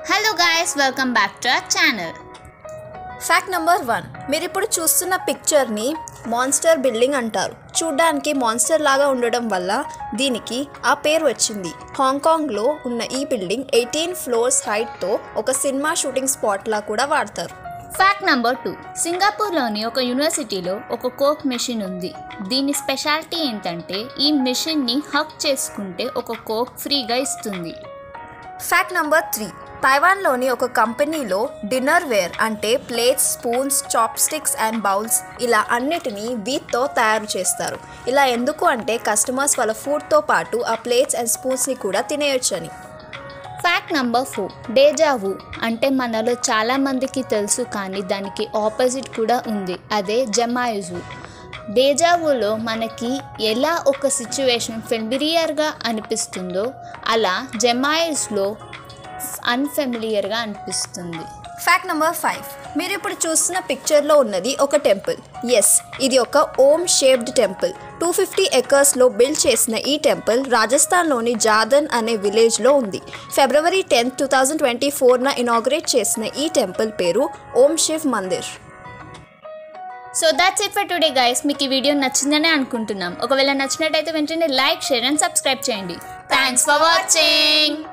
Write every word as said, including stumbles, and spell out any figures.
Hello guys, welcome back to our channel. Fact number one, మీరు ఇప్పుడు చూస్తున్న పిక్చర్ని monster building అంటారు. చూడ్డానికి మాన్స్టర్ లాగా ఉండడం వల్ల దీనికి ఆ పేరు వచ్చింది. హాంకాంగ్లో ఉన్న ఈ బిల్డింగ్ ఎయిటీన్ ఫ్లోర్స్ హైట్తో ఒక సినిమా షూటింగ్ స్పాట్లా కూడా వాడతారు. ఫ్యాక్ట్ నెంబర్ టూ, సింగపూర్లోని ఒక యూనివర్సిటీలో ఒక కోక్ మెషిన్ ఉంది. దీని స్పెషాలిటీ ఏంటంటే ఈ మెషిన్ని హక్ చేసుకుంటే ఒక కోక్ ఫ్రీగా ఇస్తుంది. ఫ్యాక్ట్ నెంబర్ త్రీ, తైవాన్లోని ఒక కంపెనీలో డిన్నర్ వేర్ అంటే plates, spoons, chopsticks and bowls ఇలా అన్నిటినీ వీట్తో తయారు చేస్తారు. ఇలా ఎందుకు అంటే కస్టమర్స్ వాళ్ళ ఫుడ్తో పాటు ఆ ప్లేట్స్ అండ్ స్పూన్స్ని కూడా తినేయొచ్చని. ఫ్యాక్ట్ నెంబర్ ఫోర్, డేజావు అంటే మనలో చాలామందికి తెలుసు కానీ దానికి ఆపోజిట్ కూడా ఉంది, అదే జమాయిజు. డేజావులో మనకి ఎలా ఒక సిచ్యువేషన్ ఫెమిలియర్గా అనిపిస్తుందో అలా జమాయిజ్లో అన్ఫెమిలియర్గా అనిపిస్తుంది. ఫ్యాక్ట్ నెంబర్ ఫైవ్, మీరు ఇప్పుడు చూస్తున్న పిక్చర్లో ఉన్నది ఒక టెంపుల్. ఎస్, ఇది ఒక Om shaped temple. Two fifty ఎకర్స్లో బిల్డ్ చేసిన ఈ టెంపుల్ రాజస్థాన్లోని జాదన్ అనే విలేజ్లో ఉంది. February tenth two thousand twenty ఫోర్న ఇనాగ్రేట్ చేసిన ఈ టెంపుల్ పేరు Om Shiv Mandir. So that's it for today guys. మీకు ఈ వీడియో నచ్చిందనే అనుకుంటున్నాం. ఒకవేళ నచ్చినట్టయితే వెంటనే లైక్, షేర్ అండ్ సబ్స్క్రైబ్ చేయండి. Thanks for watching.